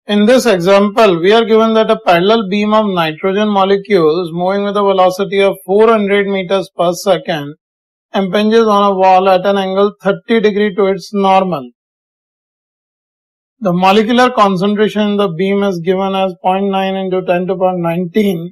In this example, we are given that a parallel beam of nitrogen molecules moving with a velocity of 400 meters per second impinges on a wall at an angle 30 degree to its normal. The molecular concentration in the beam is given as 0.9 into 10 to the power 19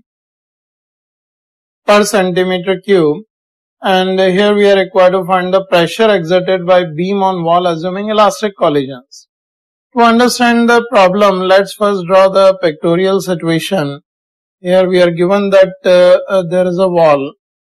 per centimeter cube, and here we are required to find the pressure exerted by beam on wall assuming elastic collisions. To understand the problem, let's first draw the pictorial situation. Here we are given that there is a wall.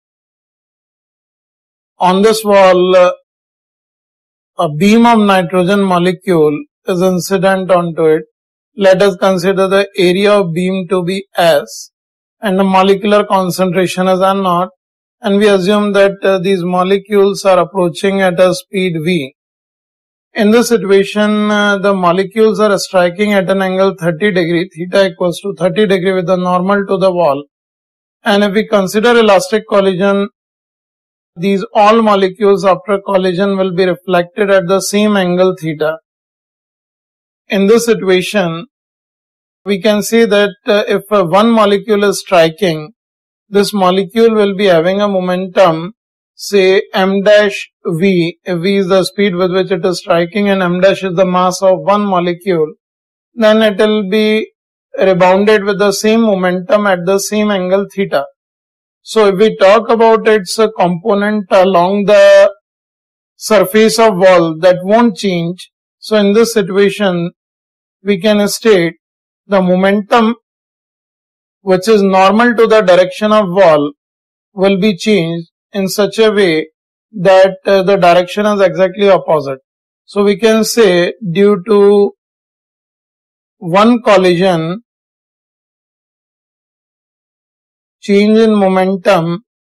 On this wall, a beam of nitrogen molecule is incident onto it. Let us consider the area of beam to be S and the molecular concentration is N0, and we assume that these molecules are approaching at a speed v. In this situation, the molecules are striking at an angle 30 degree, theta equals to 30 degree with the normal to the wall. And if we consider elastic collision, these all molecules after collision will be reflected at the same angle theta. In this situation, we can see that if one molecule is striking, this molecule will be having a momentum, say m dash v. If v is the speed with which it is striking and m dash is the mass of one molecule, then it will be rebounded with the same momentum at the same angle theta. So if we talk about its component along the surface of wall, that won't change. So in this situation, we can state the momentum which is normal to the direction of wall will be changed in such a way that the direction is exactly opposite. So we can say due to one collision, change in momentum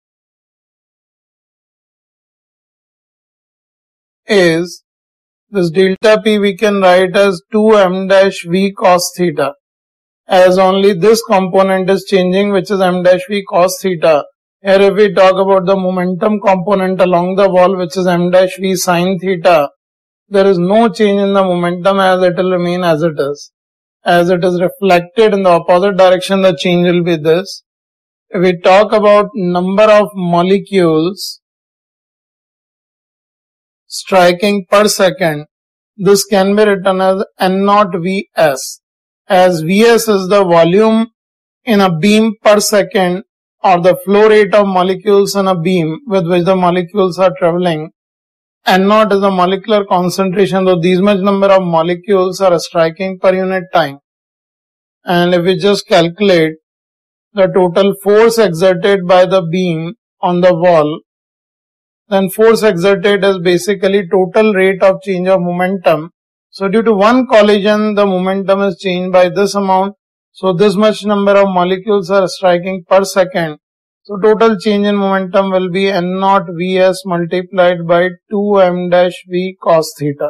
is this delta p we can write as 2m dash v cos theta, as only this component is changing, which is m dash v cos theta. Here if we talk about the momentum component along the wall, which is m dash v sin theta, there is no change in the momentum as it will remain as it is. As it is reflected in the opposite direction, the change will be this. If we talk about number of molecules striking per second, this can be written as N0 Vs, as Vs is the volume in a beam per second or the flow rate of molecules in a beam with which the molecules are traveling. N0 is the molecular concentration, so these much number of molecules are striking per unit time. And if we just calculate the total force exerted by the beam on the wall, then force exerted is basically total rate of change of momentum. So due to one collision, the momentum is changed by this amount. So this much number of molecules are striking per second. So total change in momentum will be N0 Vs multiplied by 2m dash v cos theta.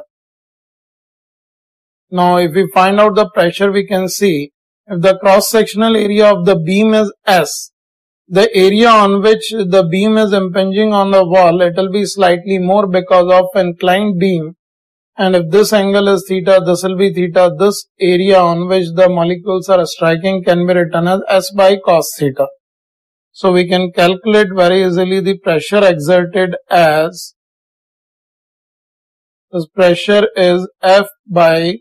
Now if we find out the pressure, we can see if the cross-sectional area of the beam is S, the area on which the beam is impinging on the wall, it will be slightly more because of inclined beam. And if this angle is theta, this will be theta. This area on which the molecules are striking can be written as S by cos theta. So we can calculate very easily the pressure exerted as, this pressure is F by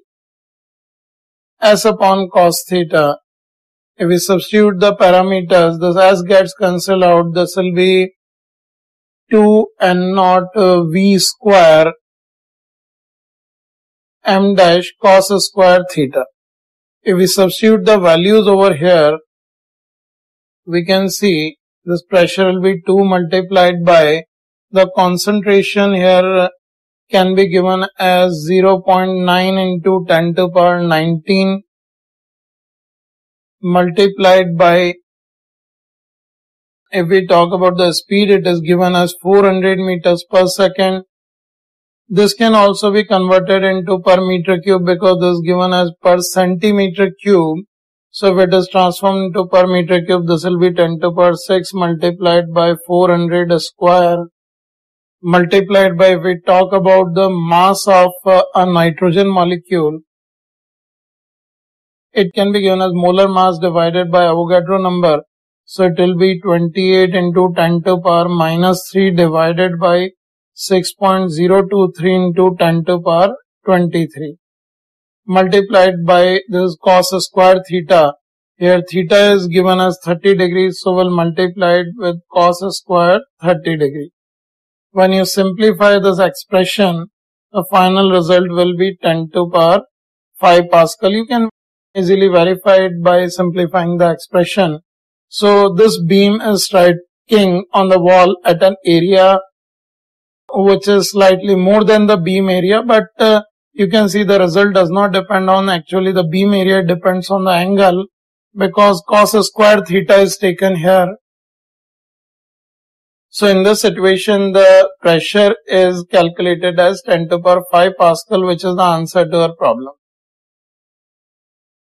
S upon cos theta. If we substitute the parameters, this S gets cancelled out. This will be 2 N0 V square m dash cos square theta. If we substitute the values over here, we can see this pressure will be 2 multiplied by the concentration here can be given as 0.9 into 10 to the power 19 multiplied by, if we talk about the speed, it is given as 400 meters per second. This can also be converted into per meter cube because this is given as per centimeter cube. So if it is transformed into per meter cube, this will be 10 to the power 6 multiplied by 400 square multiplied by, if we talk about the mass of a nitrogen molecule, it can be given as molar mass divided by Avogadro number. So it will be 28 into 10 to power minus 3 divided by 6.023 into 10 to power 23. Multiplied by this cos square theta. Here theta is given as 30 degrees, so we'll multiply it with cos square 30 degrees. When you simplify this expression, the final result will be 10 to power 5 Pascal. You can easily verify it by simplifying the expression. So this beam is striking on the wall at an area which is slightly more than the beam area, but you can see the result does not depend on actually the beam area, it depends on the angle because cos square theta is taken here. So in this situation, the pressure is calculated as 10 to power 5 Pascal, which is the answer to our problem.